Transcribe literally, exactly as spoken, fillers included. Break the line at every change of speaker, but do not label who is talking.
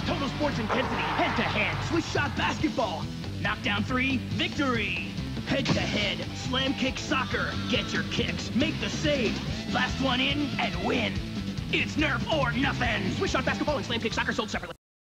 Total sports intensity, head-to-head, swish shot basketball. Knockdown three, victory. Head-to-head, slam kick soccer. Get your kicks, make the save. Last one in and win. It's Nerf or nothing. Swish shot basketball and slam kick soccer sold separately.